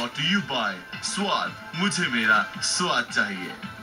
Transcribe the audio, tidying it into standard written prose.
Brought you bye स्वाद, मुझे मेरा स्वाद चाहिए।